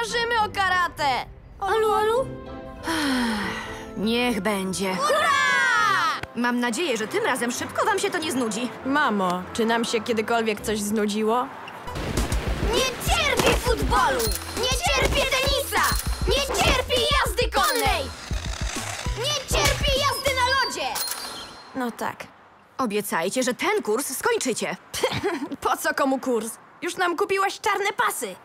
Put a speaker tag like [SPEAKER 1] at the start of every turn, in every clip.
[SPEAKER 1] Marzymy o karate!
[SPEAKER 2] Alu?
[SPEAKER 3] Niech będzie.
[SPEAKER 1] Hurra!
[SPEAKER 3] Mam nadzieję, że tym razem szybko wam się to nie znudzi.
[SPEAKER 1] Mamo, czy nam się kiedykolwiek coś znudziło?
[SPEAKER 2] Nie cierpię futbolu! Nie cierpię tenisa! Nie cierpię jazdy konnej! Nie cierpię jazdy na lodzie!
[SPEAKER 1] No tak.
[SPEAKER 3] Obiecajcie, że ten kurs skończycie.
[SPEAKER 1] Po co komu kurs? Już nam kupiłaś czarne pasy.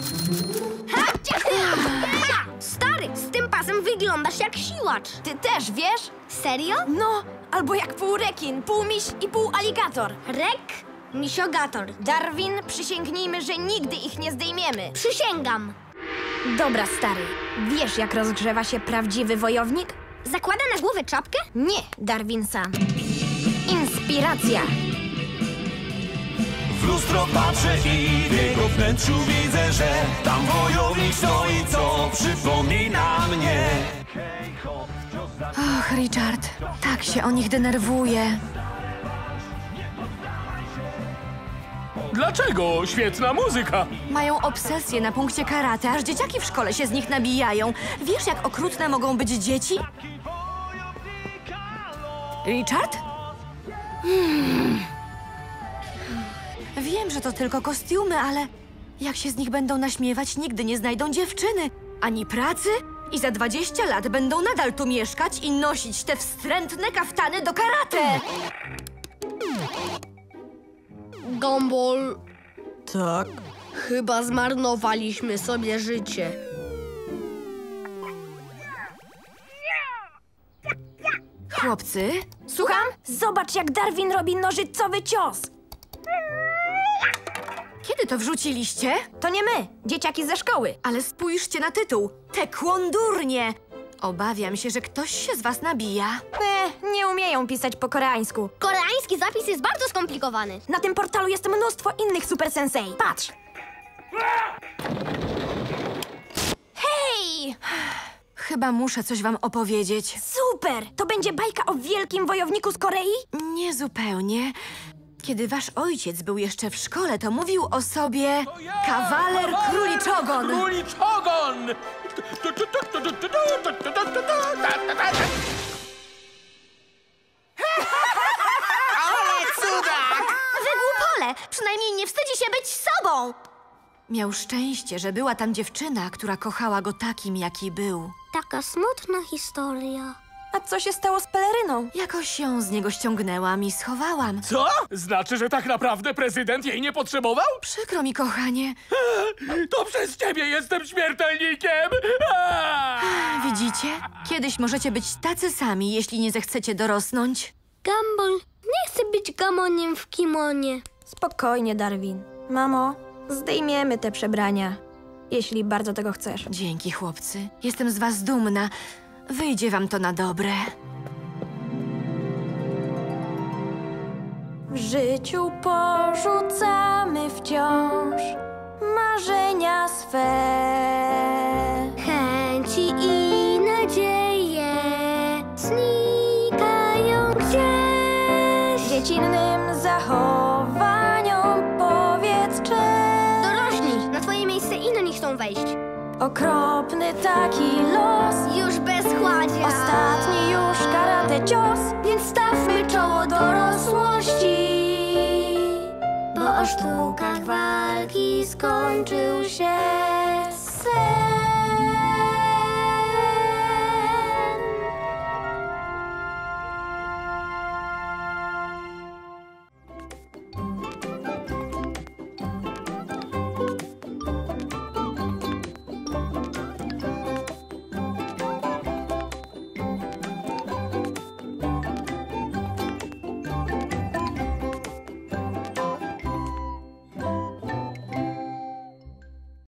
[SPEAKER 2] Stary, z tym pasem wyglądasz jak siłacz.
[SPEAKER 1] Ty też, wiesz?
[SPEAKER 2] Serio?
[SPEAKER 1] No, albo jak pół rekin, pół miś i pół aligator.
[SPEAKER 2] Rek? Misiogator.
[SPEAKER 1] Darwin, przysięgnijmy, że nigdy ich nie zdejmiemy.
[SPEAKER 2] Przysięgam.
[SPEAKER 1] Dobra, stary. Wiesz, jak rozgrzewa się prawdziwy wojownik?
[SPEAKER 2] Zakłada na głowę czapkę?
[SPEAKER 1] Nie, Darwin-san. Inspiracja.
[SPEAKER 4] W lustro patrzę i w jego wnętrzu widzę, że tam wojownik stoi, co przypomina mnie.
[SPEAKER 3] Och, Richard, tak się o nich denerwuję.
[SPEAKER 5] Dlaczego? Świetna muzyka.
[SPEAKER 3] Mają obsesję na punkcie karate, aż dzieciaki w szkole się z nich nabijają. Wiesz, jak okrutne mogą być dzieci? Richard? Wiem, że to tylko kostiumy, ale jak się z nich będą naśmiewać, nigdy nie znajdą dziewczyny, ani pracy i za 20 lat będą nadal tu mieszkać i nosić te wstrętne kaftany do karate.
[SPEAKER 2] Gumball,
[SPEAKER 1] Tak.
[SPEAKER 2] chyba zmarnowaliśmy sobie życie.
[SPEAKER 3] Chłopcy,
[SPEAKER 1] Słucham? Zobacz, jak Darwin robi nożycowy cios.
[SPEAKER 3] kiedy to wrzuciliście?
[SPEAKER 1] To nie my, dzieciaki ze szkoły.
[SPEAKER 3] Ale spójrzcie na tytuł. Taekwondurnie. Obawiam się, że ktoś się z was nabija.
[SPEAKER 1] Nie umieją pisać po koreańsku.
[SPEAKER 2] Koreański zapis jest bardzo skomplikowany.
[SPEAKER 1] Na tym portalu jest mnóstwo innych super sensei. Patrz! Hej!
[SPEAKER 3] Chyba muszę coś wam opowiedzieć.
[SPEAKER 1] Super! To będzie bajka o wielkim wojowniku z Korei?
[SPEAKER 3] Nie zupełnie. Kiedy wasz ojciec był jeszcze w szkole, to mówił o sobie kawaler króliczogon.
[SPEAKER 5] Króliczogon!
[SPEAKER 3] Wygłupole! Przynajmniej nie wstydzi się być sobą! Miał szczęście, że była tam dziewczyna, która kochała go takim, jaki był.
[SPEAKER 2] Taka smutna historia.
[SPEAKER 1] A co się stało z peleryną?
[SPEAKER 3] Jakoś ją z niego ściągnęłam i schowałam.
[SPEAKER 5] Co? Znaczy, że tak naprawdę prezydent jej nie potrzebował?
[SPEAKER 3] Przykro mi, kochanie.
[SPEAKER 5] To przez ciebie jestem śmiertelnikiem!
[SPEAKER 3] Widzicie? Kiedyś możecie być tacy sami, jeśli nie zechcecie dorosnąć.
[SPEAKER 2] Gumball, nie chcę być gamoniem w kimonie.
[SPEAKER 1] Spokojnie, Darwin. Mamo, zdejmiemy te przebrania, jeśli bardzo tego chcesz.
[SPEAKER 3] Dzięki, chłopcy. Jestem z was dumna. Wyjdzie wam to na dobre.
[SPEAKER 1] W życiu porzucamy wciąż marzenia swe.
[SPEAKER 2] Chęci i nadzieje znikają gdzieś.
[SPEAKER 1] Dziecinnym zachowaniom powiedz cześć.
[SPEAKER 2] Dorośli, na twoje miejsce inni chcą wejść.
[SPEAKER 1] Okropny taki los,
[SPEAKER 2] Już bez chładzia.
[SPEAKER 1] ostatni już karate cios, więc stawmy czoło dorosłości. Bo o sztukach walki skończył się sen.